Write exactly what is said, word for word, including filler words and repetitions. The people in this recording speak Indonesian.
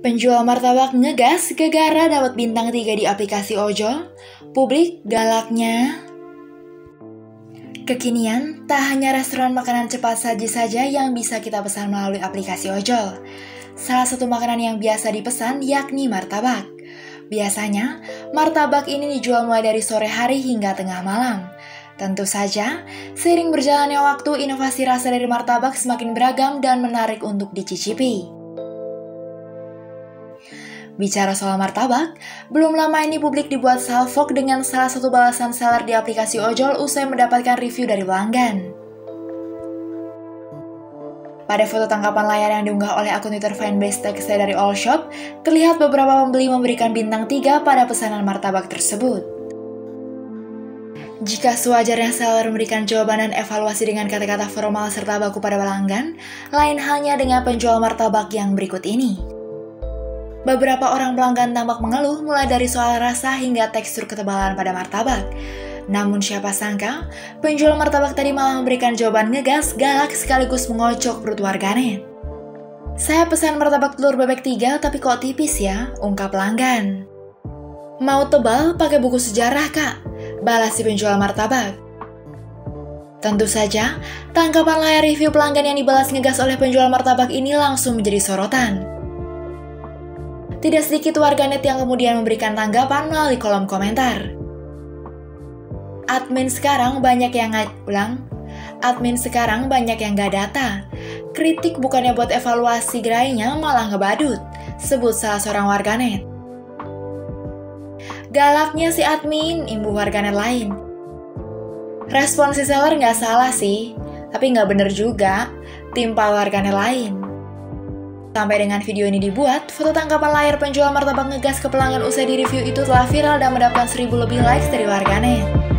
Penjual martabak ngegas gegara dapat bintang tiga di aplikasi ojol. Publik galaknya. Kekinian, tak hanya restoran makanan cepat saji saja yang bisa kita pesan melalui aplikasi ojol. Salah satu makanan yang biasa dipesan yakni martabak. Biasanya, martabak ini dijual mulai dari sore hari hingga tengah malam. Tentu saja, seiring berjalannya waktu, inovasi rasa dari martabak semakin beragam dan menarik untuk dicicipi. Bicara soal martabak, belum lama ini publik dibuat salfok dengan salah satu balasan seller di aplikasi ojol usai mendapatkan review dari pelanggan. Pada foto tangkapan layar yang diunggah oleh akun Twitter fanbase Tekstil dari All Shop, terlihat beberapa pembeli memberikan bintang tiga pada pesanan martabak tersebut. Jika sewajarnya seller memberikan jawaban dan evaluasi dengan kata-kata formal serta baku pada pelanggan, lain halnya dengan penjual martabak yang berikut ini. Beberapa orang pelanggan tampak mengeluh mulai dari soal rasa hingga tekstur ketebalan pada martabak. Namun siapa sangka, penjual martabak tadi malah memberikan jawaban ngegas, galak sekaligus mengocok perut warganet. "Saya pesan martabak telur bebek tiga tapi kok tipis ya," ungkap pelanggan. "Mau tebal pakai buku sejarah kak," balas si penjual martabak. Tentu saja, tangkapan layar review pelanggan yang dibalas ngegas oleh penjual martabak ini langsung menjadi sorotan. Tidak sedikit warganet yang kemudian memberikan tanggapan melalui kolom komentar. Admin sekarang banyak yang nggak ulang. Admin sekarang banyak yang nggak data. Kritik bukannya buat evaluasi gerainya malah ngebadut, sebut salah seorang warganet. "Galaknya si admin," imbuh warganet lain. "Respon si seller nggak salah sih, tapi nggak bener juga," timpal warganet lain. Sampai dengan video ini dibuat, foto tangkapan layar penjual martabak ngegas ke pelanggan usai di review itu telah viral dan mendapatkan seribu lebih likes dari warganet.